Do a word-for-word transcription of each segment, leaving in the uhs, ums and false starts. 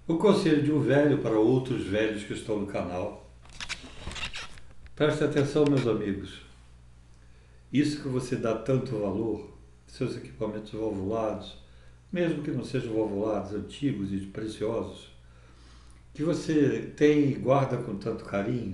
O conselho de um velho para outros velhos que estão no canal. Preste atenção, meus amigos. Isso que você dá tanto valor, seus equipamentos valvulados, mesmo que não sejam valvulados, antigos e preciosos, que você tem e guarda com tanto carinho,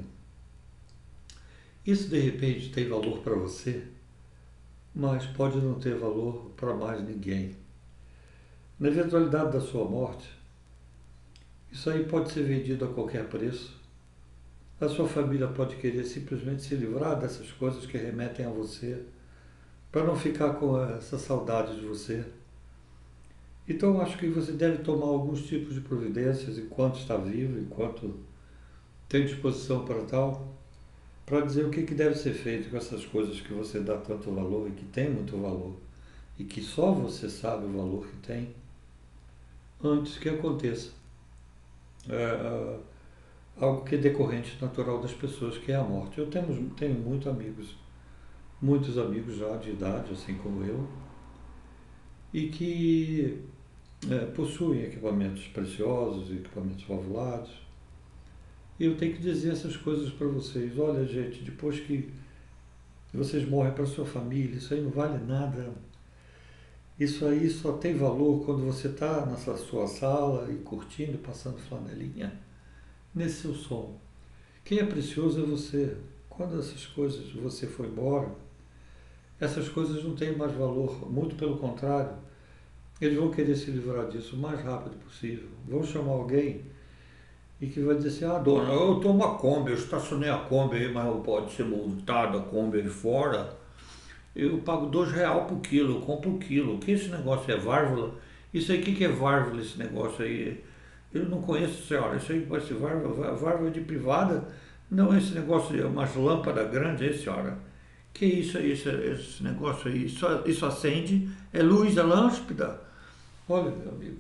isso de repente tem valor para você, mas pode não ter valor para mais ninguém. Na eventualidade da sua morte, isso aí pode ser vendido a qualquer preço. A sua família pode querer simplesmente se livrar dessas coisas que remetem a você, para não ficar com essa saudade de você. Então acho que você deve tomar alguns tipos de providências enquanto está vivo, enquanto tem disposição para tal, para dizer o que, que deve ser feito com essas coisas que você dá tanto valor e que tem muito valor, e que só você sabe o valor que tem, antes que aconteça. É, é, algo que é decorrente natural das pessoas, que é a morte. Eu tenho, tenho muitos amigos, muitos amigos já de idade, assim como eu, e que é, possuem equipamentos preciosos, equipamentos valvulados. E eu tenho que dizer essas coisas para vocês. Olha, gente, depois que vocês morrem para sua família, isso aí não vale nada. Isso aí só tem valor quando você está na sua sala e curtindo, passando flanelinha nesse seu som. Quem é precioso é você. Quando essas coisas, você for embora, essas coisas não têm mais valor. Muito pelo contrário, eles vão querer se livrar disso o mais rápido possível. Vão chamar alguém e que vai dizer assim: ah, dona, eu estou uma Kombi, eu estacionei a Kombi aí, mas não pode ser multada a Kombi aí fora. Eu pago dois reais por quilo, eu compro um quilo. O que esse negócio é válvula? Isso aí, o que, que é válvula, esse negócio aí? Eu não conheço, senhora. Isso aí pode ser válvula, válvula de privada? Não, esse negócio é umas lâmpadas grandes aí, senhora. Que isso aí, esse, esse negócio aí? Isso, isso acende? É luz, é lâmpada? Olha, meu amigo,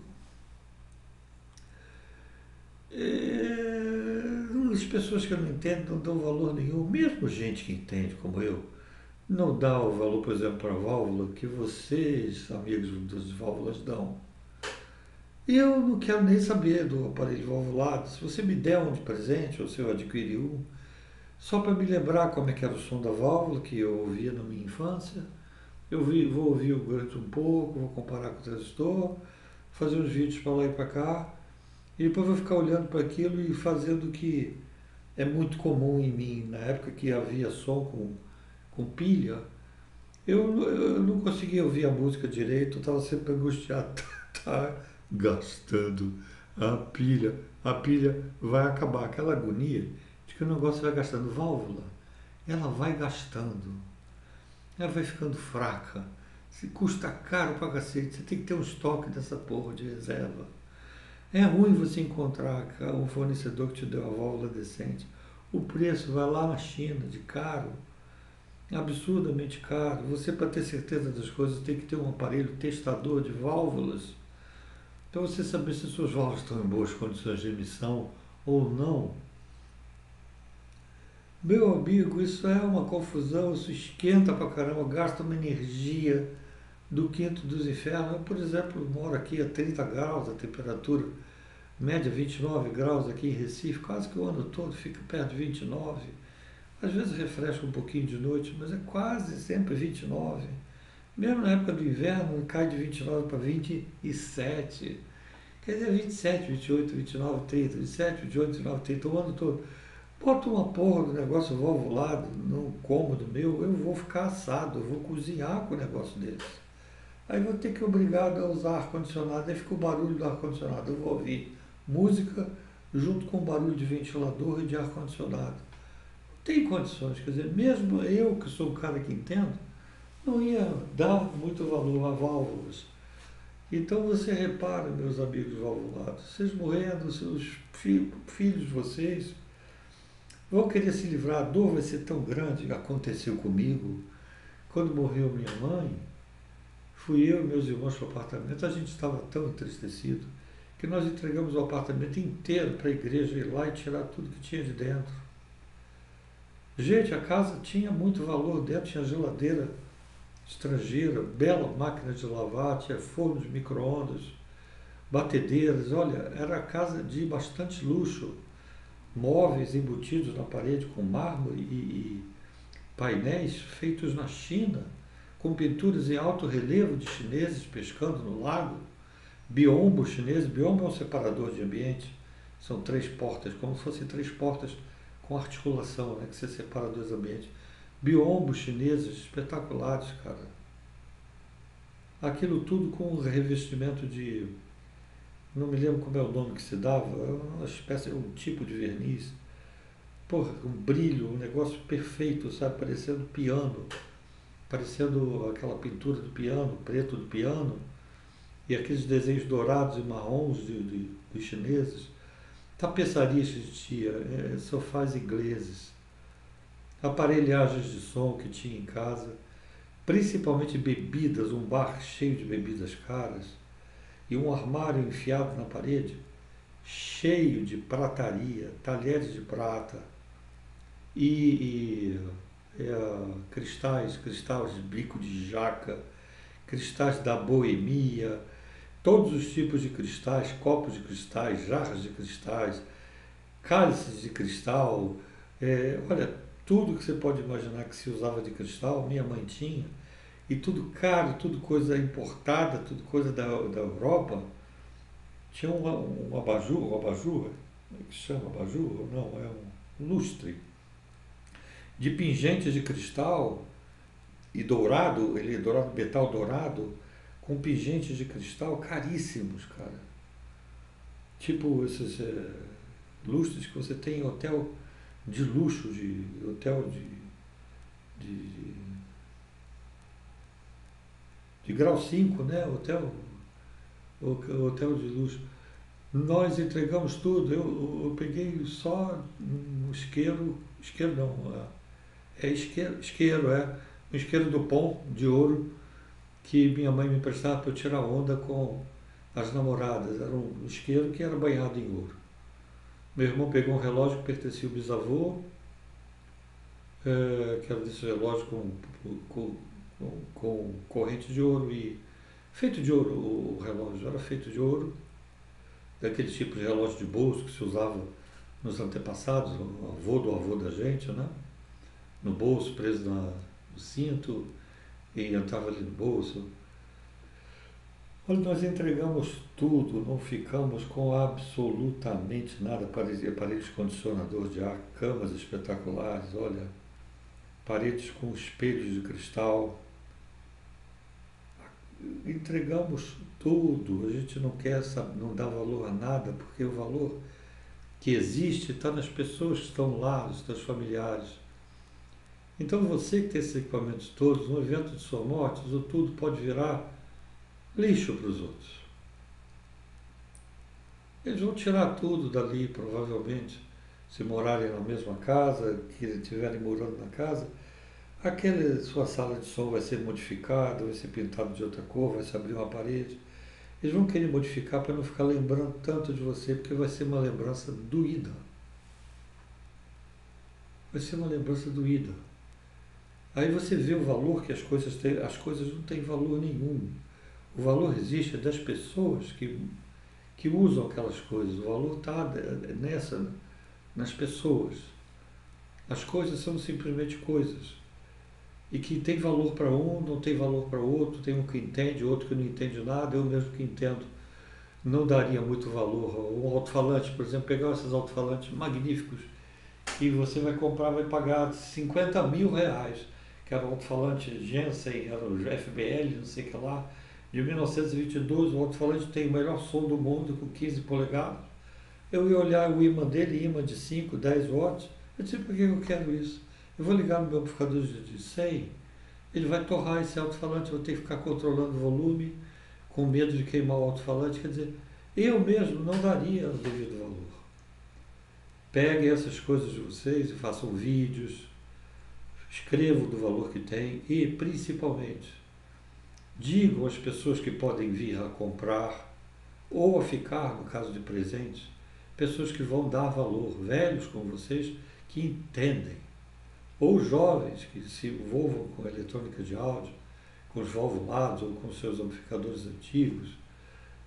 é, as pessoas que eu não entendo não dão valor nenhum. Mesmo gente que entende, como eu, não dá o valor, por exemplo, para a válvula que vocês, amigos das válvulas, dão. E eu não quero nem saber do aparelho valvulado. Se você me der um de presente, ou se eu adquirir um, só para me lembrar como é que era o som da válvula que eu ouvia na minha infância, eu vi, vou ouvir o grito um pouco, vou comparar com o transistor, fazer uns vídeos para lá e para cá, e depois vou ficar olhando para aquilo e fazendo o que é muito comum em mim. Na época que havia som com, com pilha, eu, eu não conseguia ouvir a música direito, eu estava sempre angustiado. Tá gastando a pilha, a pilha vai acabar. Aquela agonia de que o negócio vai gastando válvula, ela vai gastando, ela vai ficando fraca. Se custa caro pra cacete, você tem que ter um estoque dessa porra de reserva. É ruim você encontrar um fornecedor que te dê uma válvula decente. O preço vai lá na China, de caro, absurdamente caro. Você, para ter certeza das coisas, tem que ter um aparelho testador de válvulas, para você saber se suas válvulas estão em boas condições de emissão ou não. Meu amigo, isso é uma confusão, isso esquenta pra caramba, gasta uma energia do quinto dos infernos. Eu, por exemplo, moro aqui a trinta graus, a temperatura média vinte e nove graus aqui em Recife, quase que o ano todo fica perto de vinte e nove. Às vezes refresca um pouquinho de noite, mas é quase sempre vinte e nove. Mesmo na época do inverno, cai de vinte e nove para vinte e sete. Quer dizer, vinte e sete, vinte e oito, vinte e nove, trinta, vinte e sete, vinte e oito, vinte e nove, trinta, o ano todo. Bota uma porra do negócio valvulado num cômodo meu, eu vou ficar assado, eu vou cozinhar com um negócio desse. Aí vou ter que obrigado a usar ar-condicionado, aí fica o barulho do ar-condicionado. Eu vou ouvir música junto com o barulho de ventilador e de ar-condicionado. Não tem condições, quer dizer, mesmo eu que sou um cara que entendo, não ia dar muito valor a válvulas. Então você repara, meus amigos valvulados, vocês morrendo, seus filhos, filhos de vocês vão querer se livrar, a dor vai ser tão grande. Aconteceu comigo, quando morreu minha mãe, fui eu e meus irmãos para o apartamento, a gente estava tão entristecido que nós entregamos o apartamento inteiro para a igreja ir lá e tirar tudo que tinha de dentro. Gente, a casa tinha muito valor dentro, tinha geladeira estrangeira, bela máquina de lavar, tinha forno de micro-ondas, batedeiras, olha, era casa de bastante luxo, móveis embutidos na parede com mármore e, e painéis feitos na China, com pinturas em alto relevo de chineses pescando no lago, biombo chinês. Biombo é um separador de ambiente, são três portas, como se fossem três portas com articulação, né, que você separa dois ambientes. Biombos chineses espetaculares, cara. Aquilo tudo com um revestimento de, não me lembro como é o nome que se dava, uma espécie, um tipo de verniz. Porra, um brilho, um negócio perfeito, sabe? Parecendo piano, parecendo aquela pintura do piano, preto do piano, e aqueles desenhos dourados e marrons de, de, dos chineses. Tapeçaria existia, é, sofás ingleses, aparelhagens de som que tinha em casa, principalmente bebidas, um bar cheio de bebidas caras, e um armário enfiado na parede, cheio de prataria, talheres de prata e, e é, cristais, cristais de bico de jaca, cristais da boemia, todos os tipos de cristais, copos de cristais, jarras de cristais, cálices de cristal, é, olha, tudo que você pode imaginar que se usava de cristal, minha mãe tinha, e tudo caro, tudo coisa importada, tudo coisa da, da Europa. Tinha um, um abajur, um abajur, como é que chama abajur? Não, é um lustre, de pingentes de cristal e dourado, ele é dourado, metal dourado, com pingentes de cristal caríssimos, cara. Tipo esses é, lustres que você tem em hotel de luxo, de hotel de, de, de grau cinco, né? Hotel, hotel de luxo. Nós entregamos tudo, eu, eu peguei só um isqueiro, isqueiro não, é isqueiro, isqueiro, é, um isqueiro do pão de ouro que minha mãe me emprestava para eu tirar onda com as namoradas. Era um isqueiro que era banhado em ouro. Meu irmão pegou um relógio que pertencia ao bisavô, é, que era desse relógio com, com, com, com corrente de ouro e feito de ouro, o relógio era feito de ouro, daquele tipo de relógio de bolso que se usava nos antepassados, o avô do avô da gente, né? No bolso, preso na, no cinto, e entrava ali no bolso. Olha, nós entregamos tudo, não ficamos com absolutamente nada. Aparelhos de condicionador de ar, camas espetaculares, olha, paredes com espelhos de cristal. Entregamos tudo, a gente não quer, não dá valor a nada, porque o valor que existe está nas pessoas que estão lá, nos seus familiares. Então você que tem esses equipamentos todos, no evento de sua morte, isso tudo pode virar lixo para os outros. Eles vão tirar tudo dali, provavelmente, se morarem na mesma casa, que estiverem morando na casa. Aquela sua sala de som vai ser modificada, vai ser pintada de outra cor, vai se abrir uma parede. Eles vão querer modificar para não ficar lembrando tanto de você, porque vai ser uma lembrança doída. Vai ser uma lembrança doída. Aí você vê o valor que as coisas têm, as coisas não têm valor nenhum. O valor existe das pessoas que, que usam aquelas coisas. O valor está nessa, nas pessoas. As coisas são simplesmente coisas. E que tem valor para um, não tem valor para o outro, tem um que entende, outro que não entende nada, eu mesmo que entendo, não daria muito valor. Um alto-falante, por exemplo, pegar esses alto-falantes magníficos, que você vai comprar, vai pagar cinquenta mil reais, que era um alto-falante Jensen, era o F B L, não sei o que lá, de mil novecentos e vinte e dois, o alto-falante tem o melhor som do mundo, com quinze polegadas. Eu ia olhar o ímã dele, ímã de cinco, dez watts, eu disse, por que eu quero isso? Eu vou ligar no meu amplificador de cem, ele vai torrar esse alto-falante, eu vou ter que ficar controlando o volume, com medo de queimar o alto-falante. Quer dizer, eu mesmo não daria o devido valor. Peguem essas coisas de vocês e façam vídeos, escrevam do valor que tem e, principalmente, digam às pessoas que podem vir a comprar ou a ficar, no caso de presentes, pessoas que vão dar valor, velhos como vocês, que entendem. Ou jovens que se envolvam com a eletrônica de áudio, com os valvulados ou com seus amplificadores antigos,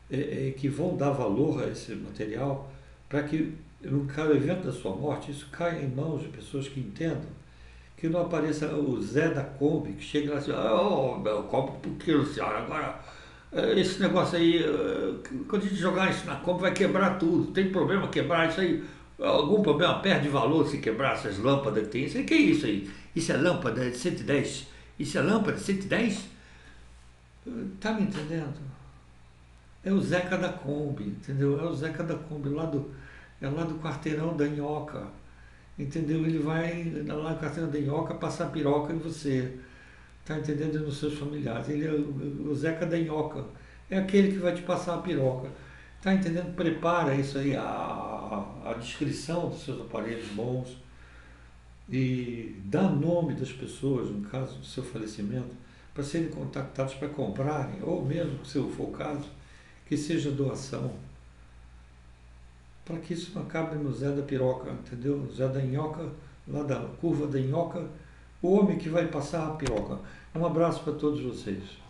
é, é, que vão dar valor a esse material para que no evento da sua morte isso caia em mãos de pessoas que entendam, que não apareça o Zé da Kombi, que chega lá assim, oh, meu, compra por quilo, senhora, agora esse negócio aí, quando a gente jogar isso na Kombi vai quebrar tudo, tem problema quebrar isso aí, algum problema, perde valor se quebrar essas lâmpadas que tem, isso aí, que é isso aí? Isso é lâmpada de cento e dez? Isso é lâmpada de cento e dez? Tá me entendendo? É o Zeca da Kombi, entendeu? É o Zeca da Kombi, lá do, é lá do quarteirão da Inhoca, entendeu? Ele vai lá no quarteirão da Inhoca passar piroca em você, tá entendendo? E nos seus familiares. Ele é o, o Zeca da Inhoca, é aquele que vai te passar a piroca, tá entendendo? Prepara isso aí, a, a, a descrição dos seus aparelhos bons e dá nome das pessoas, no caso do seu falecimento, para serem contactados para comprarem, ou mesmo, se for o caso, que seja doação, para que isso não acabe no Zé da Piroca, entendeu? Zé da Inhoca, lá da curva da Inhoca, o homem que vai passar a piroca. Um abraço para todos vocês.